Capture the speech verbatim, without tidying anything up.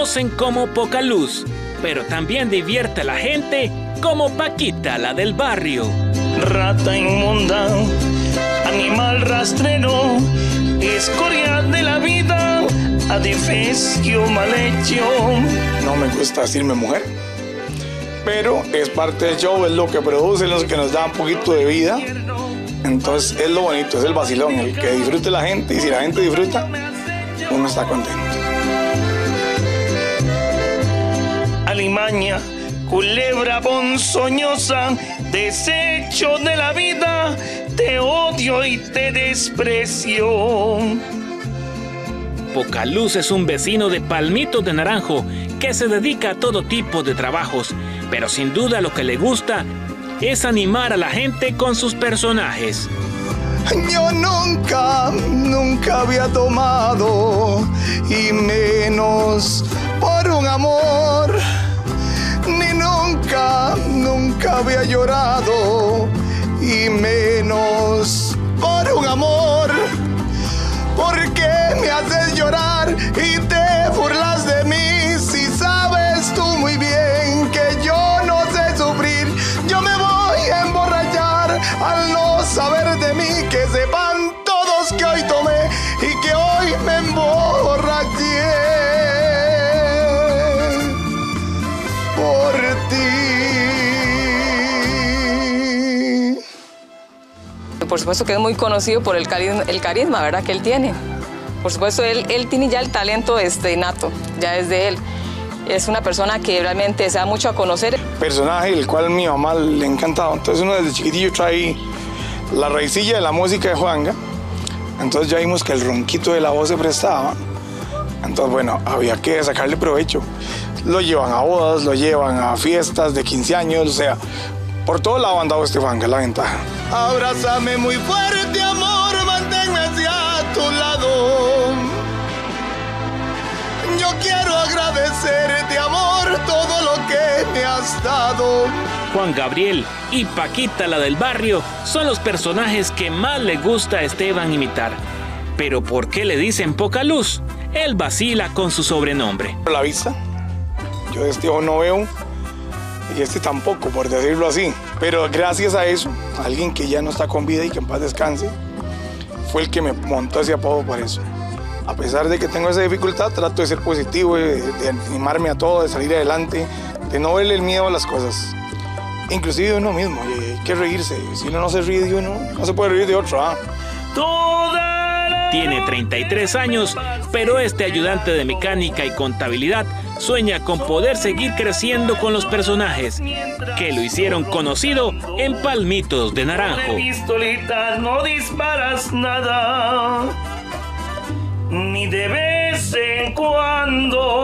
conocen como Pocaluz, pero también divierte a la gente como Paquita, la del barrio. Rata inmunda, animal rastrero, escoria de la vida, adefesio mal hecho. No me gusta decirme mujer, pero es parte del show, es lo que produce, es lo que nos da un poquito de vida. Entonces es lo bonito, es el vacilón, el que disfrute la gente, y si la gente disfruta, uno está contento. Alimaña, culebra ponzoñosa, desecho de la vida, te odio y te desprecio. Pocaluz es un vecino de Palmitos de Naranjo que se dedica a todo tipo de trabajos, pero sin duda lo que le gusta es animar a la gente con sus personajes. Yo nunca, nunca había tomado, y menos por un amor, ni nunca, nunca había llorado, y menos por un amor. ¿Por qué me haces llorar y te burlas de mí? Si sabes tú muy bien que yo no sé sufrir. Yo me voy a emborrachar al no saber de mí. Que sepan todos que hoy tomé y que hoy me emborraché por ti. Por supuesto que es muy conocido por el carisma, el carisma, ¿verdad?, que él tiene. Por supuesto, él, él tiene ya el talento este, innato, ya es de él. Es una persona que realmente se da mucho a conocer. Personaje el cual a mi mamá le encantaba. Entonces uno desde chiquitillo trae la raicilla de la música de Juanga. Entonces ya vimos que el ronquito de la voz se prestaba. Entonces, bueno, había que sacarle provecho. Lo llevan a bodas, lo llevan a fiestas de quince años, o sea, por todo lado andaba este Juanga, la ventaja. Abrázame muy fuerte, amor, manténme hacia tu lado. Yo quiero agradecerte, amor, todo lo que me has dado. Juan Gabriel y Paquita, la del barrio, son los personajes que más le gusta a Esteban imitar. Pero ¿por qué le dicen Pocaluz? Él vacila con su sobrenombre. Por la vista, yo de este ojo no veo, y este tampoco, por decirlo así. Pero gracias a eso, alguien que ya no está con vida y que en paz descanse, fue el que me montó ese apodo por eso. A pesar de que tengo esa dificultad, trato de ser positivo, de, de animarme a todo, de salir adelante, de no verle el miedo a las cosas. Inclusive de uno mismo, y hay que reírse. Si uno no se ríe de uno, no se puede reír de otro. ¿ah? Tiene treinta y tres años, pero este ayudante de mecánica y contabilidad sueña con poder seguir creciendo con los personajes que lo hicieron conocido en Palmitos de Naranjo. Pistolita, no disparas nada, ni de vez en cuando.